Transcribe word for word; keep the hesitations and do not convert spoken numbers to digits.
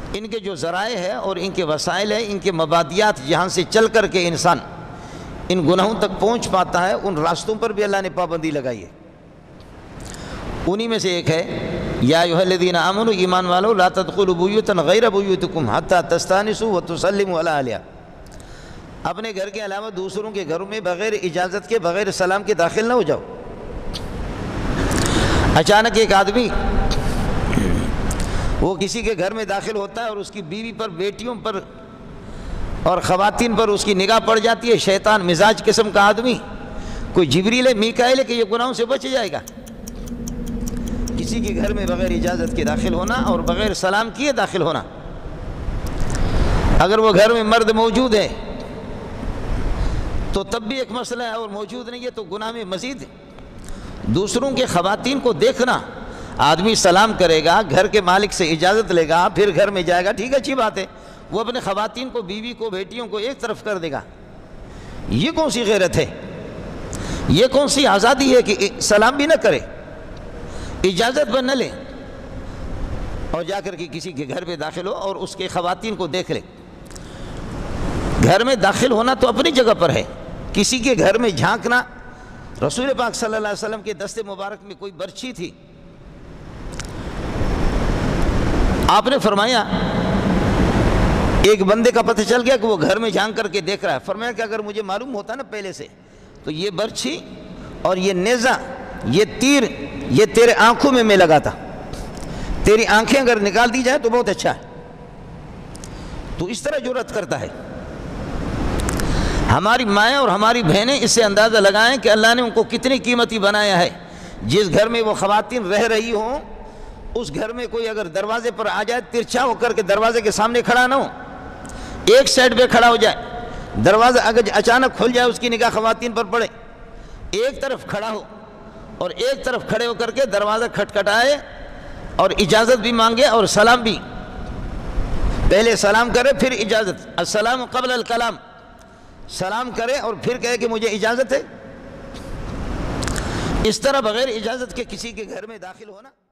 ان کے جو ذرائع ہے اور ان کے وسائل ہیں، ان کے مبادیات جہاں سے چل کر کے انسان ان گناہوں تک پہنچ پاتا ہے، ان راستوں پر بھی اللہ نے پابندی لگائی ہے۔ انہی میں سے ایک ہے یا ایھا الذین آمنوا، ایمان والو، لا تدخلوا بیوتا غیر بیوتکم حتی تستأنسوا وتسلموا علی اہلہا، اپنے گھر کے علاوہ دوسروں کے گھروں میں بغیر اجازت کے، بغیر سلام کے داخل نہ ہو جاؤ۔ اچانک ایک آدمی وہ کسی کے گھر میں داخل ہوتا ہے اور اس کی بیوی پر، بیٹیوں پر اور خواتین پر اس کی نگاہ پڑ جاتی ہے، شیطان مزاج قسم کا آدمی، کوئی جبریل ہے، میکائیل ہے کہ یہ گناہوں سے بچ جائے گا۔ کسی کے گھر میں بغیر اجازت کے داخل ہونا اور بغیر سلام کیے داخل ہونا، اگر وہ گھر میں مرد موجود ہے تو تب بھی ایک مسئلہ ہے، اور موجود نہیں ہے تو گناہ میں مزید۔ دوسروں کے خواتین کو دیکھنا، آدمی سلام کرے گا، گھر کے مالک سے اجازت لے گا، پھر گھر میں جائے گا، ٹھیک ہے، اچھی بات ہے، وہ اپنے خواتین کو، بیوی کو، بیٹیوں کو ایک طرف کر دے گا۔ یہ کون سی غیرت ہے؟ یہ کون سی آزادی ہے کہ سلام بھی نہ کرے، اجازت پر نہ لے اور جا کر کے کسی کے گھر پہ داخل ہو اور اس کے خواتین کو دیکھ لے؟ گھر میں داخل ہونا تو اپنی جگہ پر ہے، کسی کے گھر میں جھانکنا، رسول پاک صلی اللہ علیہ وسلم کے دست مبارک میں کوئی برچھی تھی، آپ نے فرمایا ایک بندے کا پتہ چل گیا کہ وہ گھر میں جھانک کر کے دیکھ رہا ہے، فرمایا کہ اگر مجھے معلوم ہوتا نا پہلے سے تو یہ برچھی اور یہ نیزہ، یہ تیر، یہ تیرے آنکھوں میں میں لگاتا، تیری آنکھیں اگر نکال دی جائیں تو بہت اچھا ہے۔ تو اس طرح جرأت کرتا ہے۔ ہماری مائیں اور ہماری بہنیں اس سے اندازہ لگائیں کہ اللہ نے ان کو کتنی قیمتی بنایا ہے۔ جس گھر میں وہ خواتین رہ رہی ہوں، اس گھر میں کوئی اگر دروازے پر آ جائے، ترچھا ہو کر کے دروازے کے سامنے کھڑا نہ ہو، ایک سائڈ پہ کھڑا ہو جائے، دروازہ اگر اچانک کھل جائے، اس کی نگاہ خواتین پر پڑے، ایک طرف کھڑا ہو اور ایک طرف کھڑے ہو کر کے دروازہ کھٹکھٹائے اور اجازت بھی مانگے اور سلام بھی، پہلے سلام کرے پھر اجازت، السلام قبل الکلام، سلام کرے اور پھر کہے کہ مجھے اجازت ہے۔ اس طرح بغیر اجازت کے کسی کے گھر میں داخل ہونا